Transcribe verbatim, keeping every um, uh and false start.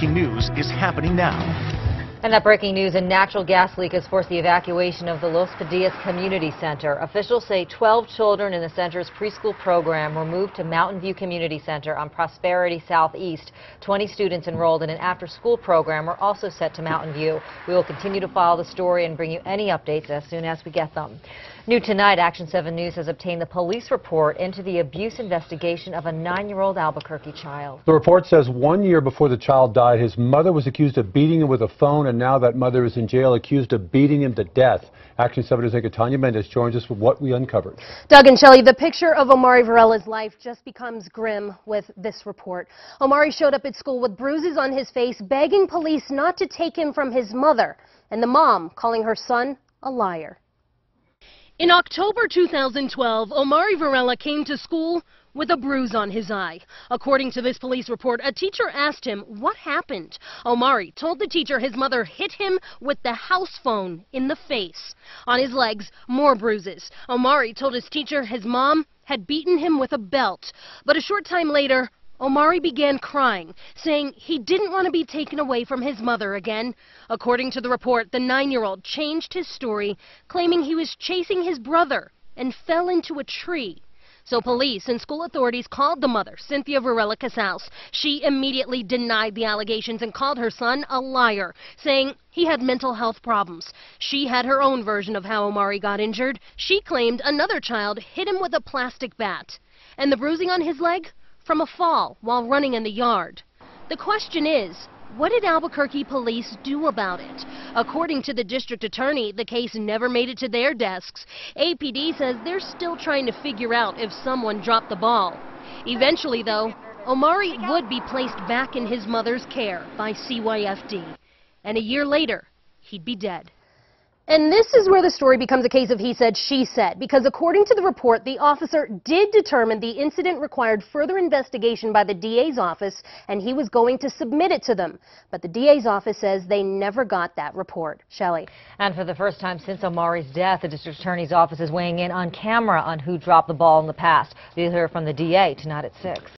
breaking news is happening now. And that breaking news, a natural gas leak has forced the evacuation of the Los Padillas Community Center. Officials say twelve children in the center's preschool program were moved to Mountain View Community Center on Prosperity Southeast. twenty students enrolled in an after-school program are also sent to Mountain View. We will continue to follow the story and bring you any updates as soon as we get them. New tonight, Action seven News has obtained the police report into the abuse investigation of a nine-year-old Albuquerque child. The report says one year before the child died, his mother was accused of beating him with a phone, and now that mother is in jail accused of beating him to death. Action seven News anchor Tanya Mendez joins us with what we uncovered. Doug and Shelley, the picture of Omaree Varela's life just becomes grim with this report. Omaree showed up at school with bruises on his face, begging police not to take him from his mother, and the mom calling her son a liar. In October two thousand twelve, Omaree Varela came to school with a bruise on his eye. According to this police report, a teacher asked him what happened. Omaree told the teacher his mother hit him with the house phone in the face. On his legs, more bruises. Omaree told his teacher his mom had beaten him with a belt. But a short time later, Omaree began crying, saying he didn't want to be taken away from his mother again. According to the report, the nine-year-old changed his story, claiming he was chasing his brother and fell into a tree. So police and school authorities called the mother, Cynthia Varela Casals. She immediately denied the allegations and called her son a liar, saying he had mental health problems. She had her own version of how Omaree got injured. She claimed another child hit him with a plastic bat. And the bruising on his leg? From a fall while running in the yard. The question is, what did Albuquerque police do about it? According to the district attorney, the case never made it to their desks. A P D says they're still trying to figure out if someone dropped the ball. Eventually, though, Omaree would be placed back in his mother's care by C Y F D. And a year later, he'd be dead. And this is where the story becomes a case of he said, she said, because according to the report, the officer did determine the incident required further investigation by the D A's office, and he was going to submit it to them. But the D A's office says they never got that report. Shelley. And for the first time since Omaree's death, the district attorney's office is weighing in on camera on who dropped the ball in the past. These are from the D A tonight at six.